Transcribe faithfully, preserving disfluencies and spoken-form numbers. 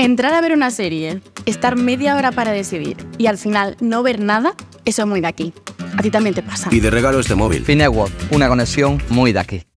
Entrar a ver una serie, estar media hora para decidir y al final no ver nada, eso es muy de aquí. A ti también te pasa. Y de regalo este móvil. Finetwork, una conexión muy de aquí.